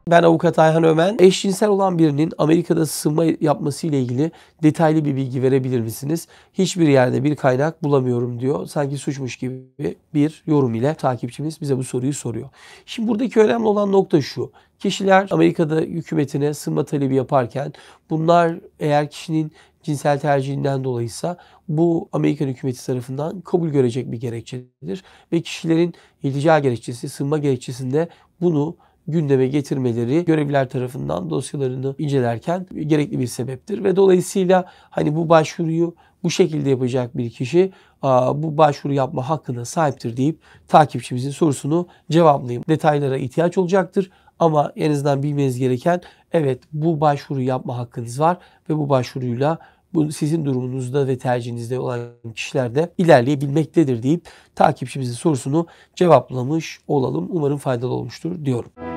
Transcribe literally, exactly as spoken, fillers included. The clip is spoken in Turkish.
Ben avukat Ayhan Ömen. Eşcinsel olan birinin Amerika'da sığınma yapması ile ilgili detaylı bir bilgi verebilir misiniz? Hiçbir yerde bir kaynak bulamıyorum diyor. Sanki suçmuş gibi bir yorum ile takipçimiz bize bu soruyu soruyor. Şimdi buradaki önemli olan nokta şu. Kişiler Amerika'da hükümetine sığınma talebi yaparken bunlar eğer kişinin cinsel tercihinden dolayıysa bu Amerikan hükümeti tarafından kabul görecek bir gerekçedir. Ve kişilerin iltica gerekçesi, sığınma gerekçesinde bunu gündeme getirmeleri görevliler tarafından dosyalarını incelerken gerekli bir sebeptir. Ve dolayısıyla hani bu başvuruyu bu şekilde yapacak bir kişi bu başvuru yapma hakkına sahiptir deyip takipçimizin sorusunu cevaplayayım. Detaylara ihtiyaç olacaktır. Ama en azından bilmeniz gereken evet bu başvuru yapma hakkınız var ve bu başvuruyla bu sizin durumunuzda ve tercihinizde olan kişiler de ilerleyebilmektedir deyip takipçimizin sorusunu cevaplamış olalım. Umarım faydalı olmuştur diyorum.